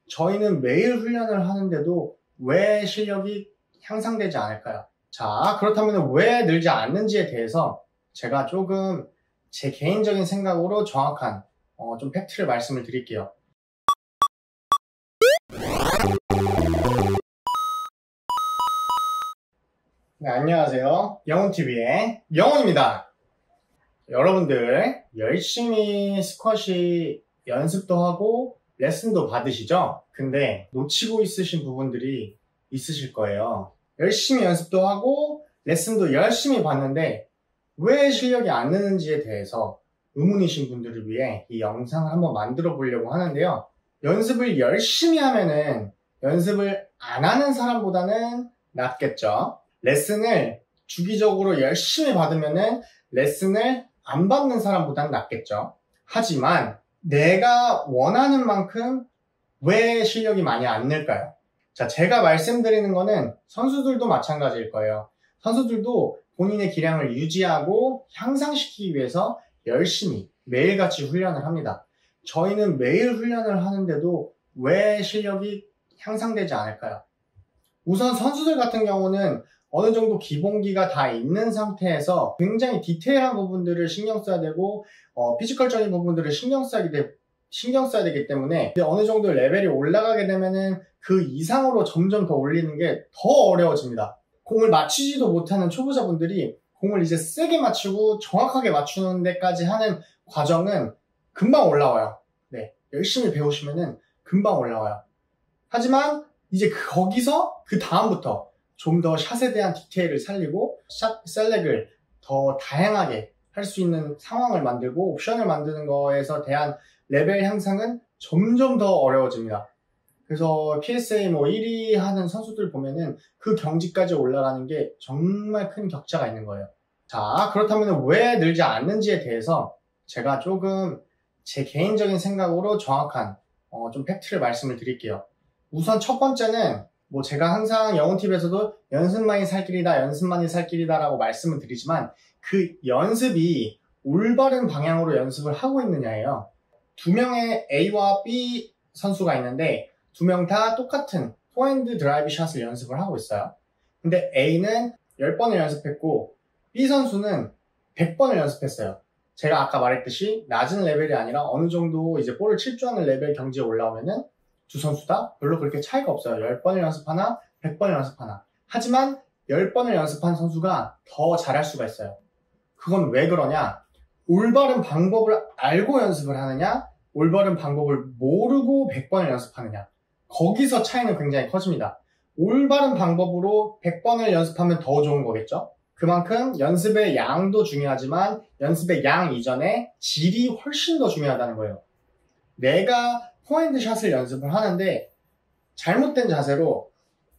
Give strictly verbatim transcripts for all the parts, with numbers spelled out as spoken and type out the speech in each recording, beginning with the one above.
저희는 매일 훈련을 하는데도 왜 실력이 향상되지 않을까요? 자, 그렇다면 왜 늘지 않는지에 대해서 제가 조금 제 개인적인 생각으로 정확한 어, 좀 팩트를 말씀을 드릴게요. 네, 안녕하세요. 영훈티비의 영훈입니다. 여러분들 열심히 스쿼시 연습도 하고 레슨도 받으시죠? 근데 놓치고 있으신 부분들이 있으실 거예요. 열심히 연습도 하고 레슨도 열심히 받는데 왜 실력이 안 느는지에 대해서 의문이신 분들을 위해 이 영상을 한번 만들어 보려고 하는데요. 연습을 열심히 하면은 연습을 안 하는 사람보다는 낫겠죠. 레슨을 주기적으로 열심히 받으면은 레슨을 안 받는 사람보다는 낫겠죠. 하지만 내가 원하는 만큼 왜 실력이 많이 안 늘까요? 자, 제가 말씀드리는 거는 선수들도 마찬가지일 거예요. 선수들도 본인의 기량을 유지하고 향상시키기 위해서 열심히 매일같이 훈련을 합니다. 저희는 매일 훈련을 하는데도 왜 실력이 향상되지 않을까요? 우선 선수들 같은 경우는 어느 정도 기본기가 다 있는 상태에서 굉장히 디테일한 부분들을 신경 써야 되고 어, 피지컬적인 부분들을 신경 써야, 되, 신경 써야 되기 때문에 어느 정도 레벨이 올라가게 되면은 그 이상으로 점점 더 올리는 게 더 어려워집니다. 공을 맞추지도 못하는 초보자분들이 공을 이제 세게 맞추고 정확하게 맞추는 데까지 하는 과정은 금방 올라와요. 네, 열심히 배우시면은 금방 올라와요. 하지만 이제 거기서 그 다음부터 좀 더 샷에 대한 디테일을 살리고 샷 셀렉을 더 다양하게 할 수 있는 상황을 만들고 옵션을 만드는 거에서 대한 레벨 향상은 점점 더 어려워집니다. 그래서 피에스에이 뭐 일 위 하는 선수들 보면은 그 경지까지 올라가는 게 정말 큰 격차가 있는 거예요. 자, 그렇다면 왜 늘지 않는지에 대해서 제가 조금 제 개인적인 생각으로 정확한 어, 좀 팩트를 말씀을 드릴게요. 우선 첫 번째는 뭐 제가 항상 영훈티비에서도 연습만이 살 길이다, 연습만이 살 길이다 라고 말씀을 드리지만 그 연습이 올바른 방향으로 연습을 하고 있느냐예요. 두 명의 A와 B 선수가 있는데 두 명 다 똑같은 포핸드 드라이브 샷을 연습을 하고 있어요. 근데 A는 십 번을 연습했고 B 선수는 백 번을 연습했어요. 제가 아까 말했듯이 낮은 레벨이 아니라 어느 정도 이제 볼을 칠 줄 아는 레벨 경지에 올라오면은 두 선수 다 별로 그렇게 차이가 없어요. 십 번을 연습하나 백 번을 연습하나. 하지만 십 번을 연습한 선수가 더 잘할 수가 있어요. 그건 왜 그러냐? 올바른 방법을 알고 연습을 하느냐, 올바른 방법을 모르고 백 번을 연습하느냐. 거기서 차이는 굉장히 커집니다. 올바른 방법으로 백 번을 연습하면 더 좋은 거겠죠? 그만큼 연습의 양도 중요하지만 연습의 양 이전에 질이 훨씬 더 중요하다는 거예요. 내가 포핸드 샷을 연습을 하는데 잘못된 자세로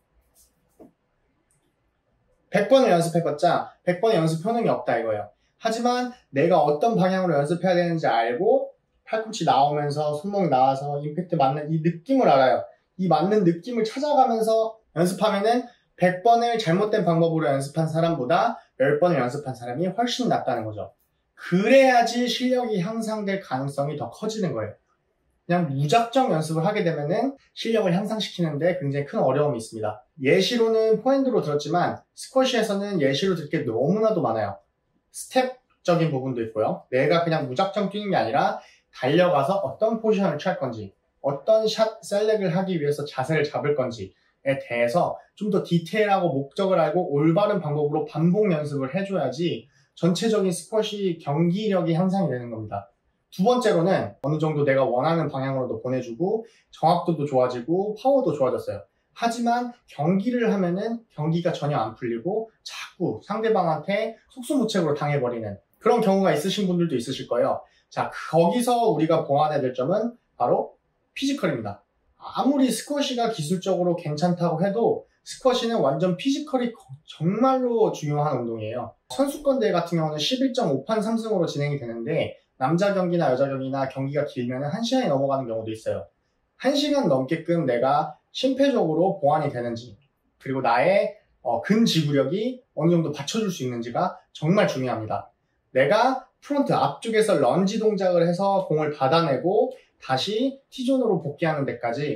백 번을 연습해봤자 백 번의 연습 효능이 없다 이거예요. 하지만 내가 어떤 방향으로 연습해야 되는지 알고 팔꿈치 나오면서 손목 나와서 임팩트 맞는 이 느낌을 알아요. 이 맞는 느낌을 찾아가면서 연습하면은 백 번을 잘못된 방법으로 연습한 사람보다 십 번을 연습한 사람이 훨씬 낫다는 거죠. 그래야지 실력이 향상될 가능성이 더 커지는 거예요. 그냥 무작정 연습을 하게 되면은 실력을 향상시키는데 굉장히 큰 어려움이 있습니다. 예시로는 포핸드로 들었지만 스쿼시에서는 예시로 들 게 너무나도 많아요. 스텝적인 부분도 있고요. 내가 그냥 무작정 뛰는 게 아니라 달려가서 어떤 포지션을 취할 건지, 어떤 샷 셀렉을 하기 위해서 자세를 잡을 건지에 대해서 좀 더 디테일하고 목적을 알고 올바른 방법으로 반복 연습을 해줘야지 전체적인 스쿼시 경기력이 향상이 되는 겁니다. 두 번째로는 어느 정도 내가 원하는 방향으로도 보내주고 정확도도 좋아지고 파워도 좋아졌어요. 하지만 경기를 하면은 경기가 전혀 안 풀리고 자꾸 상대방한테 속수무책으로 당해버리는 그런 경우가 있으신 분들도 있으실 거예요. 자, 거기서 우리가 보완해야 될 점은 바로 피지컬입니다. 아무리 스쿼시가 기술적으로 괜찮다고 해도 스쿼시는 완전 피지컬이 정말로 중요한 운동이에요. 선수권 대회 같은 경우는 십일 점 오 판 삼 승으로 진행이 되는데 남자 경기나 여자 경기나 경기가 길면 한 시간이 넘어가는 경우도 있어요. 한 시간 넘게끔 내가 심폐적으로 보완이 되는지 그리고 나의 어, 근지구력이 어느 정도 받쳐줄 수 있는지가 정말 중요합니다. 내가 프론트 앞쪽에서 런지 동작을 해서 공을 받아내고 다시 T존으로 복귀하는 데까지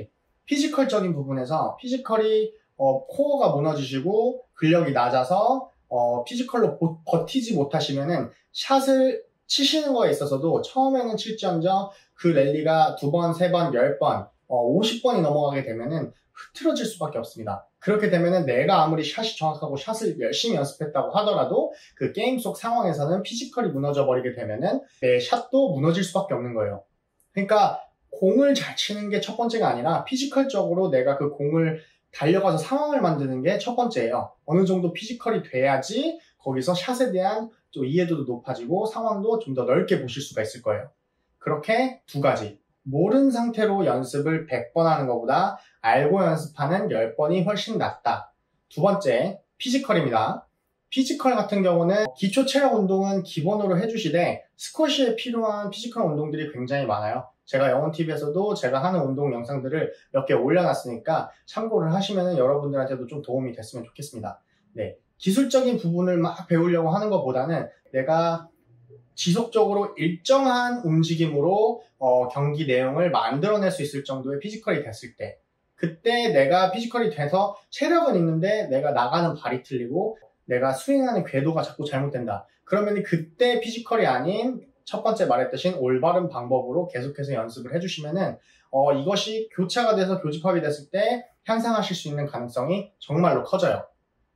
피지컬적인 부분에서 피지컬이 어, 코어가 무너지시고 근력이 낮아서 어, 피지컬로 보, 버티지 못하시면은 샷을 치시는 거에 있어서도 처음에는 칠지언정 그 랠리가 두 번, 세 번, 열 번, 어, 오십 번이 넘어가게 되면은 흐트러질 수밖에 없습니다. 그렇게 되면은 내가 아무리 샷이 정확하고 샷을 열심히 연습했다고 하더라도 그 게임 속 상황에서는 피지컬이 무너져 버리게 되면은 내 샷도 무너질 수밖에 없는 거예요. 그러니까 공을 잘 치는 게 첫 번째가 아니라 피지컬적으로 내가 그 공을 달려가서 상황을 만드는 게 첫 번째예요. 어느 정도 피지컬이 돼야지 거기서 샷에 대한 또 이해도도 높아지고 상황도 좀 더 넓게 보실 수가 있을 거예요. 그렇게 두 가지. 모르는 상태로 연습을 백 번 하는 것보다 알고 연습하는 십 번이 훨씬 낫다. 두 번째, 피지컬입니다. 피지컬 같은 경우는 기초 체력 운동은 기본으로 해주시되 스쿼시에 필요한 피지컬 운동들이 굉장히 많아요. 제가 영혼티비에서도 제가 하는 운동 영상들을 몇 개 올려놨으니까 참고를 하시면 여러분들한테도 좀 도움이 됐으면 좋겠습니다. 네, 기술적인 부분을 막 배우려고 하는 것보다는 내가 지속적으로 일정한 움직임으로 어, 경기 내용을 만들어낼 수 있을 정도의 피지컬이 됐을 때, 그때 내가 피지컬이 돼서 체력은 있는데 내가 나가는 발이 틀리고 내가 스윙하는 궤도가 자꾸 잘못된다. 그러면 그때 피지컬이 아닌 첫 번째 말했듯이 올바른 방법으로 계속해서 연습을 해주시면은 어, 이것이 교차가 돼서 교집합이 됐을 때 향상하실 수 있는 가능성이 정말로 커져요.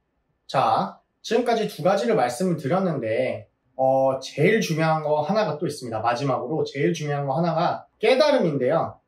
자, 지금까지 두 가지를 말씀을 드렸는데 어, 제일 중요한 거 하나가 또 있습니다. 마지막으로 제일 중요한 거 하나가 깨달음인데요.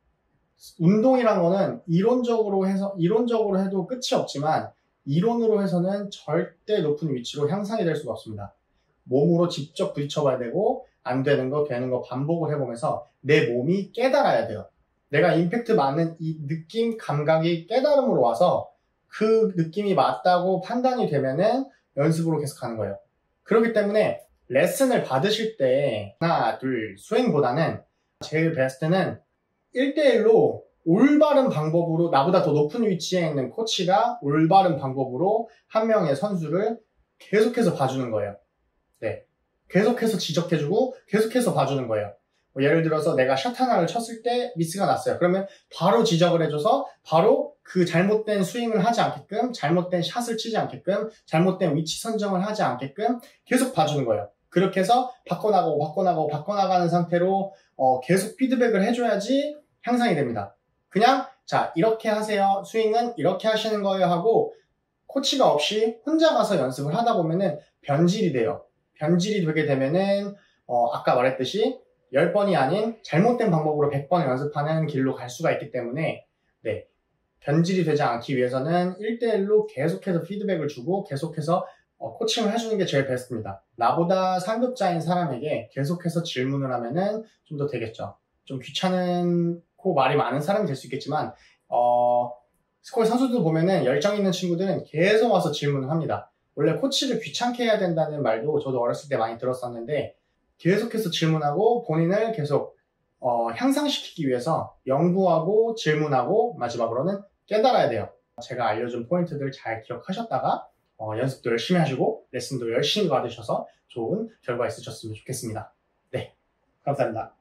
운동이란 거는 이론적으로 해서 이론적으로 해도 끝이 없지만 이론으로 해서는 절대 높은 위치로 향상이 될 수가 없습니다. 몸으로 직접 부딪혀봐야 되고 안 되는 거 되는 거 반복을 해보면서 내 몸이 깨달아야 돼요. 내가 임팩트 맞는 이 느낌 감각이 깨달음으로 와서 그 느낌이 맞다고 판단이 되면은 연습으로 계속 하는 거예요. 그렇기 때문에 레슨을 받으실 때 하나 둘 스윙보다는 제일 베스트는 일 대일로 올바른 방법으로 나보다 더 높은 위치에 있는 코치가 올바른 방법으로 한 명의 선수를 계속해서 봐주는 거예요. 네, 계속해서 지적해주고 계속해서 봐주는 거예요. 뭐 예를 들어서 내가 샷 하나를 쳤을 때 미스가 났어요. 그러면 바로 지적을 해줘서 바로 그 잘못된 스윙을 하지 않게끔, 잘못된 샷을 치지 않게끔, 잘못된 위치 선정을 하지 않게끔 계속 봐주는 거예요. 그렇게 해서 바꿔나가고 바꿔나가고 바꿔나가는 상태로 어, 계속 피드백을 해줘야지 향상이 됩니다. 그냥 자 이렇게 하세요, 스윙은 이렇게 하시는 거예요 하고 코치가 없이 혼자 가서 연습을 하다 보면은 변질이 돼요. 변질이 되게 되면은 어, 아까 말했듯이 십 번이 아닌 잘못된 방법으로 백 번을 연습하는 길로 갈 수가 있기 때문에 네, 변질이 되지 않기 위해서는 일 대일로 계속해서 피드백을 주고 계속해서 어, 코칭을 해주는 게 제일 베스트입니다. 나보다 상급자인 사람에게 계속해서 질문을 하면은 좀 더 되겠죠. 좀 귀찮고 말이 많은 사람이 될 수 있겠지만 어, 스쿼시 선수들 보면은 열정 있는 친구들은 계속 와서 질문을 합니다. 원래 코치를 귀찮게 해야 된다는 말도 저도 어렸을 때 많이 들었었는데 계속해서 질문하고 본인을 계속 어, 향상시키기 위해서 연구하고 질문하고 마지막으로는 깨달아야 돼요. 제가 알려준 포인트들 잘 기억하셨다가 어, 연습도 열심히 하시고 레슨도 열심히 받으셔서 좋은 결과 있으셨으면 좋겠습니다. 네, 감사합니다.